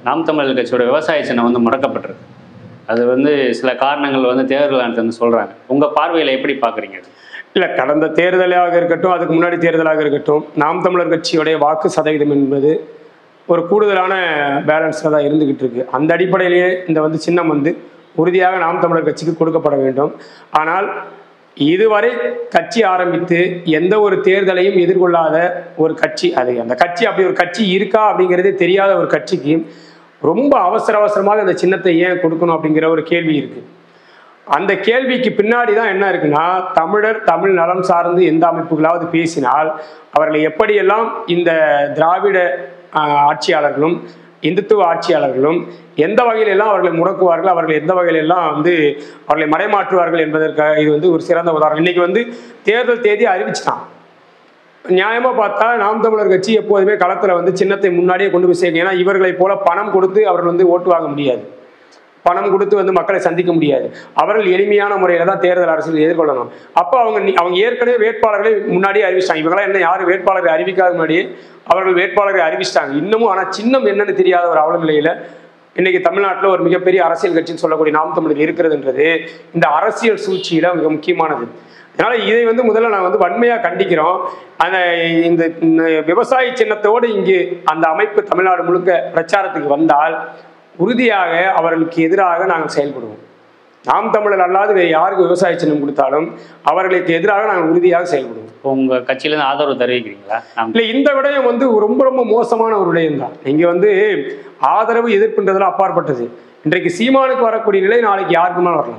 நாம் தமிழர் கட்சியோட விவசாய சின்னம் வந்து முடக்கப்பட்டிருக்கு. அது வந்து சில காரணங்கள் வந்து தேர்தல் ஆணையத்தை சொல்கிறாங்க. உங்கள் பார்வையில் எப்படி பார்க்குறீங்க? இல்லை, கடந்த தேர்தலாக இருக்கட்டும், அதுக்கு முன்னாடி தேர்தலாக இருக்கட்டும், நாம் தமிழர் கட்சியுடைய வாக்கு சதவீதம் என்பது ஒரு கூடுதலான பேலன்ஸில் தான் இருந்துக்கிட்டு இருக்கு. அந்த அடிப்படையிலேயே இந்த வந்து சின்னம் வந்து உறுதியாக நாம் தமிழர் கட்சிக்கு கொடுக்கப்பட வேண்டும். ஆனால் இதுவரை கட்சி ஆரம்பித்து எந்த ஒரு தேர்தலையும் எதிர்கொள்ளாத ஒரு கட்சி, அது அந்த கட்சி அப்படி ஒரு கட்சி இருக்கா அப்படிங்கிறதே தெரியாத ஒரு கட்சிக்கு ரொம்ப அவசரமாக அந்த சின்னத்தை ஏன் கொடுக்கணும் அப்படிங்கிற ஒரு கேள்வி இருக்கு. அந்த கேள்விக்கு பின்னாடி தான் என்ன இருக்குன்னா, தமிழ் நலம் சார்ந்து எந்த அமைப்புகளாவது பேசினால் அவர்களை எப்படியெல்லாம் இந்த திராவிட ஆட்சியாளர்களும் இந்துத்துவ ஆட்சியாளர்களும் எந்த வகையிலெல்லாம் அவர்களை முடக்குவார்கள், அவர்கள் எந்த வகையிலெல்லாம் வந்து அவர்களை மடைமாற்றுவார்கள் என்பதற்காக இது வந்து ஒரு சிறந்த உதாரணம். இன்னைக்கு வந்து தேர்தல் தேதி அறிவிச்சுட்டான். நியாயமாக பார்த்தா நாம் தமிழர் கட்சி எப்போதுமே களத்தில் வந்து சின்னத்தை முன்னாடியே கொண்டு போய் சேர்க்கணும். ஏன்னா இவர்களை போல பணம் கொடுத்து அவர்கள் வந்து ஓட்டு வாங்க முடியாது, பணம் கொடுத்து வந்து மக்களை சந்திக்க முடியாது. அவர்கள் எளிமையான முறையில் தான் தேர்தல் அரசியல் எதிர்கொள்ளணும். அப்போ அவங்க ஏற்கனவே வேட்பாளர்களை முன்னாடியே அறிவிச்சிட்டாங்க. இவங்களாம் என்ன யாரும் வேட்பாளரை அறிவிக்காத முன்னாடியே அவர்கள் வேட்பாளரை அறிவிச்சிட்டாங்க இன்னமும். ஆனால் சின்னம் என்னன்னு தெரியாத ஒரு அவல நிலையில் இன்னைக்கு தமிழ்நாட்டில் ஒரு மிகப்பெரிய அரசியல் கட்சின்னு சொல்லக்கூடிய நாம் தமிழர் இருக்கிறதுன்றது இந்த அரசியல் சூழ்ச்சியில் மிக முக்கியமானது. அதனால் இதை வந்து முதல்ல நான் வந்து வன்மையாக கண்டிக்கிறோம். அந்த இந்த விவசாய சின்னத்தோடு இங்கு அந்த அமைப்பு தமிழ்நாடு முழுக்க பிரச்சாரத்துக்கு வந்தால் உறுதியாக அவர்களுக்கு எதிராக நாங்கள் செயல்படுவோம். நாம் தமிழர் அல்லாது வேறு யாருக்கு விவசாய சின்னம் கொடுத்தாலும் அவர்களுக்கு எதிராக நாங்கள் உறுதியாக செயல்படுவோம். உங்கள் கட்சியிலேருந்து ஆதரவு தெரிவிக்கிறீங்களா? இல்லை, இந்த விடயம் வந்து ரொம்ப மோசமான ஒரு விடயம் தான். இங்கே வந்து ஆதரவு எதிர்ப்புன்றதுல அப்பாற்பட்டது. இன்றைக்கு சீமானுக்கு வரக்கூடிய நிலை நாளைக்கு யாருக்குமே வரலாம்.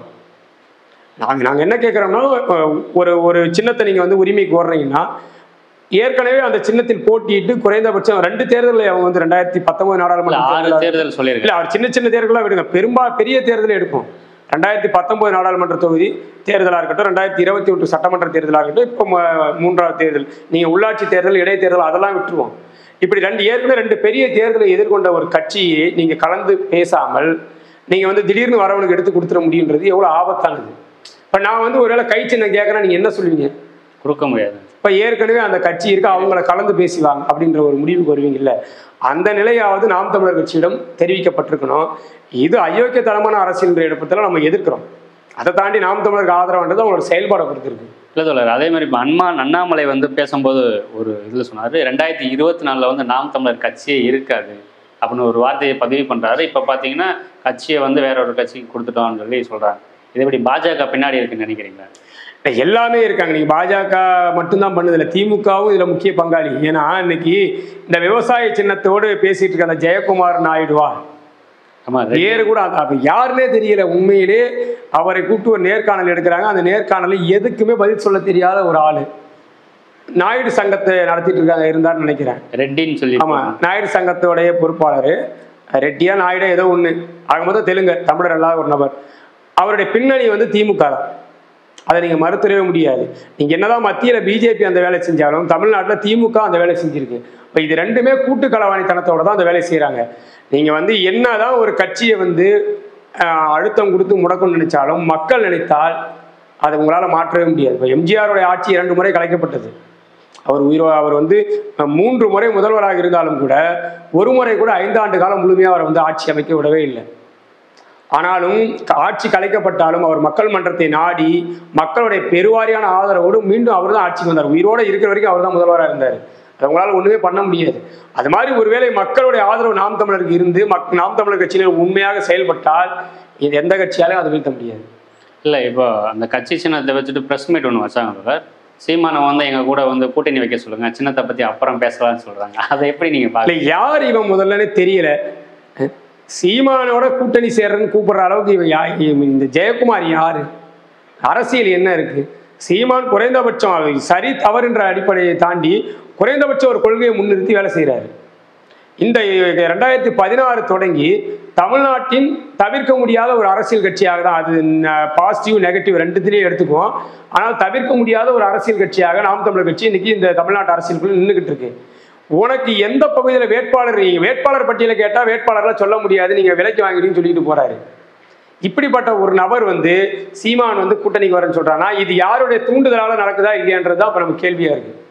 நாங்கள் என்ன கேட்குறோம்னா, ஒரு சின்னத்தை நீங்கள் வந்து உரிமைக்கு வர்றீங்கன்னா ஏற்கனவே அந்த சின்னத்தில் போட்டியிட்டு குறைந்தபட்சம் 2 தேர்தலில் அவங்க வந்து 2019 நாடாளுமன்ற தேர்தல் சொல்லியிருக்கல. அவர் சின்ன தேர்தலாக விடுங்க, பெரிய தேர்தலை எடுப்போம். 2019 நாடாளுமன்ற தொகுதி தேர்தலாக இருக்கட்டும், 2021 சட்டமன்ற தேர்தலாக இருக்கட்டும், இப்போ 3வது தேர்தல், நீங்கள் உள்ளாட்சி தேர்தல், இடைத்தேர்தல் அதெல்லாம் விட்டுருவோம். இப்படி ஏற்கனவே 2 பெரிய தேர்தலை எதிர்கொண்ட ஒரு கட்சியை நீங்கள் கலந்து பேசாமல் நீங்கள் வந்து திடீர்னு வரவனுக்கு எடுத்து கொடுத்துட முடியுன்றது எவ்வளோ ஆபத்தானது. இப்போ நான் வந்து ஒருவேளை கை சின்னம் கேட்குறேன், நீங்கள் என்ன சொல்லுவீங்க? கொடுக்க முடியாது. இப்போ ஏற்கனவே அந்த கட்சி இருக்கு, அவங்கள கலந்து பேசுவாங்க அப்படின்ற ஒரு முடிவுக்கு வருவீங்க. இல்லை, அந்த நிலையாவது நாம் தமிழர் கட்சியிடம் தெரிவிக்கப்பட்டிருக்கணும். இது அயோக்கியத்தனமான அரசியல் இடத்துல நம்ம எதிர்க்கிறோம். அதை தாண்டி நாம் தமிழருக்கு ஆதரவுன்றது அவங்களோட செயல்பாடை கொடுத்துருக்கு. இல்லை தோழர், அதே மாதிரி இப்போ அண்ணாமலை வந்து பேசும்போது ஒரு இதில் சொன்னார், 2024 வந்து நாம் தமிழர் கட்சியே இருக்காது அப்படின்னு ஒரு வார்த்தையை பதிவு பண்ணுறாரு. இப்போ பார்த்தீங்கன்னா கட்சியை வந்து வேற ஒரு கட்சிக்கு கொடுத்துட்டோம்னு சொல்லி சொல்கிறாங்க. இது எப்படி பாஜக பின்னாடி இருக்குன்னு நினைக்கிறீங்களா? எல்லாமே இருக்காங்க. நீங்கள் பாஜக மட்டும்தான் பண்ணுதில்லை, திமுகவும் இதில் முக்கிய பங்காளி. ஏன்னா இன்னைக்கு இந்த விவசாய சின்னத்தோடு பேசிட்டு இருக்க அந்த ஜெயக்குமார் நாயுடுவா பேரு கூட அப்ப யாருன்னே தெரியல. உண்மையிலே அவரை கூப்பிட்டு ஒரு நேர்காணல் எடுக்கிறாங்க. அந்த நேர்காணலில் எதுக்குமே பதில் சொல்ல தெரியாத ஒரு ஆளு நாயுடு சங்கத்தை நடத்திட்டு இருக்காங்க இருந்தார்னு நினைக்கிறேன். ரெட்டின்னு சொல்லி. ஆமா, நாயுடு சங்கத்தோடைய பொறுப்பாளர் ரெட்டியா நாயுடு ஏதோ ஒண்ணு. ஆக மொத்தம் தெலுங்கு, தமிழர் அல்லாத ஒரு நபர். அவருடைய பின்னணி வந்து திமுக தான், அதை நீங்க மறுத்துடவே முடியாது. நீங்க என்னதான் மத்தியில பிஜேபி அந்த வேலை செஞ்சாலும் தமிழ்நாட்டில் திமுக அந்த வேலை செஞ்சிருக்கு. இப்போ இது ரெண்டுமே கூட்டு களவாணித்தனத்தோட தான் அந்த வேலை செய்யறாங்க. நீங்க வந்து என்னதான் ஒரு கட்சியை வந்து அழுத்தம் கொடுத்து முடக்கணும்னு நினைச்சாலும் மக்கள் நினைத்தால் அதை உங்களால் மாற்றவே முடியாது. இப்போ எம்ஜிஆருடைய ஆட்சி 2 முறை கலைக்கப்பட்டது. அவர் வந்து 3 முறை முதல்வராக இருந்தாலும் கூட ஒரு முறை கூட 5 ஆண்டு காலம் முழுமையாக அவரை வந்து ஆட்சி அமைக்க விடவே இல்லை. ஆனாலும் ஆட்சி கலைக்கப்பட்டாலும் அவர் மக்கள் மன்றத்தை நாடி மக்களுடைய பெருவாரியான ஆதரவோடு மீண்டும் அவர் தான் ஆட்சிக்கு வந்தார். உயிரோடு இருக்கிற வரைக்கும் அவர் தான் முதல்வராக இருந்தார். அவங்களால ஒண்ணுமே பண்ண முடியாது. அது மாதிரி ஒருவேளை மக்களுடைய ஆதரவு நாம் தமிழருக்கு இருந்து நாம் தமிழர் கட்சியினர் உண்மையாக செயல்பட்டால் இது எந்த கட்சியாலையும் அதை வீழ்த்த முடியாது. இல்லை, இப்போ அந்த கட்சி சின்னத்தை வச்சுட்டு ப்ரெஸ் மீட் ஒன்று வச்சாங்க. சீமானை வந்து எங்க கூட வந்து கூட்டணி வைக்க சொல்லுங்க, சின்னத்தை பத்தி அப்புறம் பேசலாம்னு சொல்றாங்க. அதை எப்படி நீங்க பாக்கல? யார் இவன் முதல்லன்னு தெரியல. சீமானோட கூட்டணி சேர்றன்னு கூப்பிடுற அளவுக்கு இவன் இந்த ஜெயக்குமார் யாரு? அரசியல் என்ன இருக்கு? சீமான் குறைந்தபட்சம் சரி தவறுன்ற அடிப்படையை தாண்டி குறைந்தபட்சம் ஒரு கொள்கையை முன்னிறுத்தி வேலை செய்கிறாரு. இந்த 2016 தொடங்கி தமிழ்நாட்டின் தவிர்க்க முடியாத ஒரு அரசியல் கட்சியாக தான், அது பாசிட்டிவ் நெகட்டிவ் ரெண்டுத்திலையும் எடுத்துக்குவோம், ஆனால் தவிர்க்க முடியாத ஒரு அரசியல் கட்சியாக நாம் தமிழர் கட்சி இன்னைக்கு இந்த தமிழ்நாட்டு அரசியலுக்குள்ள நின்றுகிட்டு இருக்கு. உனக்கு எந்த பகுதியில் வேட்பாளர் பட்டியலை கேட்டால் வேட்பாளர்லாம் சொல்ல முடியாது, நீங்க விலைக்கு வாங்கிடுன்னு சொல்லிட்டு போறாரு. இப்படிப்பட்ட ஒரு நபர் வந்து சீமான் வந்து கூட்டணிக்கு வரேன்னு சொல்றாங்கன்னா இது யாருடைய தூண்டுதலால நடக்குதா இல்லையான்றதுதான் இப்ப நம்ம கேள்வியா இருக்கு.